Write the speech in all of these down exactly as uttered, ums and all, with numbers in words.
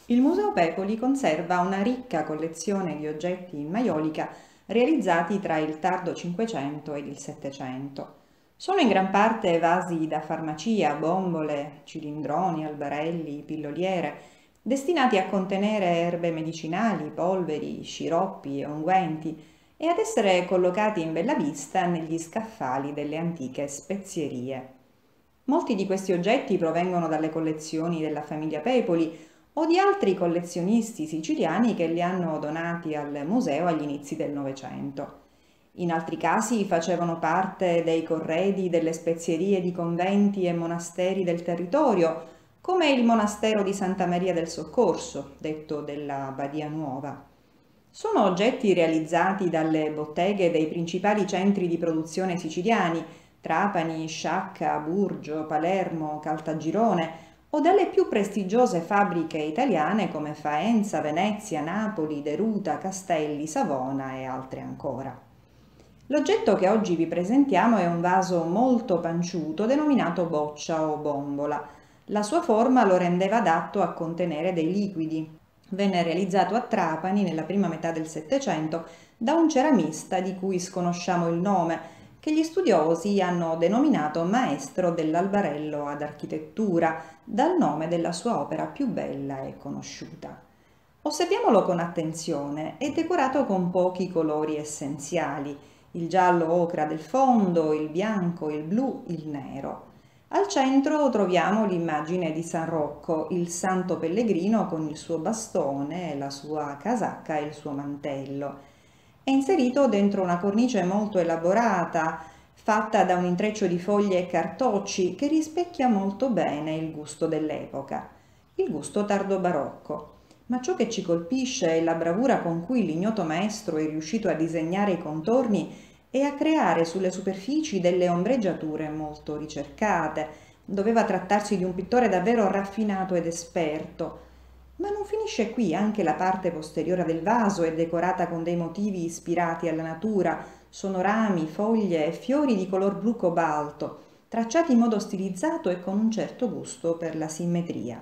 Il Museo Pepoli conserva una ricca collezione di oggetti in maiolica realizzati tra il tardo Cinquecento ed il Settecento. Sono in gran parte vasi da farmacia, bombole, cilindroni, albarelli, pilloliere, destinati a contenere erbe medicinali, polveri, sciroppi e unguenti e ad essere collocati in bella vista negli scaffali delle antiche spezierie. Molti di questi oggetti provengono dalle collezioni della famiglia Pepoli o di altri collezionisti siciliani che li hanno donati al museo agli inizi del Novecento. In altri casi facevano parte dei corredi delle spezierie di conventi e monasteri del territorio, come il monastero di Santa Maria del Soccorso, detto della Badia Nuova. Sono oggetti realizzati dalle botteghe dei principali centri di produzione siciliani, Trapani, Sciacca, Burgio, Palermo, Caltagirone, o dalle più prestigiose fabbriche italiane come Faenza, Venezia, Napoli, Deruta, Castelli, Savona e altre ancora. L'oggetto che oggi vi presentiamo è un vaso molto panciuto denominato boccia o bombola. La sua forma lo rendeva adatto a contenere dei liquidi. Venne realizzato a Trapani nella prima metà del Settecento da un ceramista di cui sconosciamo il nome, che gli studiosi hanno denominato maestro dell'albarello ad architettura, dal nome della sua opera più bella e conosciuta. Osserviamolo con attenzione, è decorato con pochi colori essenziali, il giallo ocra del fondo, il bianco, il blu, il nero. Al centro troviamo l'immagine di San Rocco, il santo pellegrino con il suo bastone, la sua casacca e il suo mantello. È inserito dentro una cornice molto elaborata, fatta da un intreccio di foglie e cartocci che rispecchia molto bene il gusto dell'epoca, il gusto tardo-barocco. Ma ciò che ci colpisce è la bravura con cui l'ignoto maestro è riuscito a disegnare i contorni e a creare sulle superfici delle ombreggiature molto ricercate. Doveva trattarsi di un pittore davvero raffinato ed esperto. Ma non finisce qui, anche la parte posteriore del vaso è decorata con dei motivi ispirati alla natura, sono rami, foglie e fiori di color blu cobalto, tracciati in modo stilizzato e con un certo gusto per la simmetria.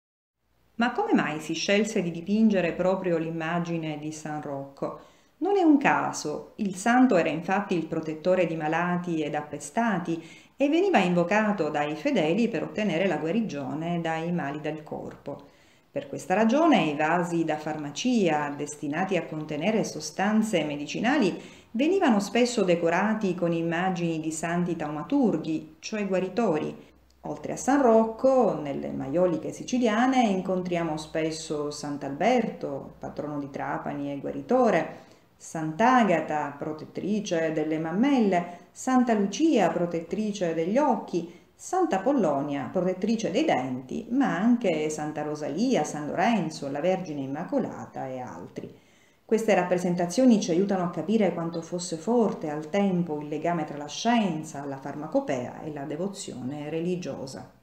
Ma come mai si scelse di dipingere proprio l'immagine di San Rocco? Non è un caso, il santo era infatti il protettore di malati ed appestati e veniva invocato dai fedeli per ottenere la guarigione dai mali del corpo. Per questa ragione i vasi da farmacia, destinati a contenere sostanze medicinali, venivano spesso decorati con immagini di santi taumaturghi, cioè guaritori. Oltre a San Rocco, nelle maioliche siciliane incontriamo spesso Sant'Alberto, patrono di Trapani e guaritore, Sant'Agata, protettrice delle mammelle, Santa Lucia, protettrice degli occhi, Santa Pollonia, protettrice dei denti, ma anche Santa Rosalia, San Lorenzo, la Vergine Immacolata e altri. Queste rappresentazioni ci aiutano a capire quanto fosse forte al tempo il legame tra la scienza, la farmacopea e la devozione religiosa.